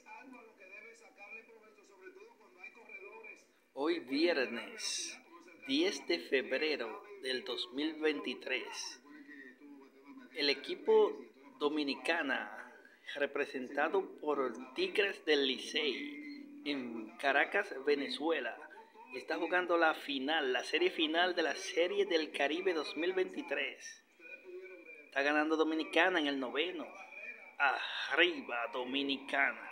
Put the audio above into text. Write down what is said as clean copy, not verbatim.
Hoy viernes 10 de febrero del 2023, el equipo Dominicana, representado por Tigres del Licey en Caracas, Venezuela, está jugando la serie final de la Serie del Caribe 2023. Está ganando Dominicana en el noveno. Arriba Dominicana.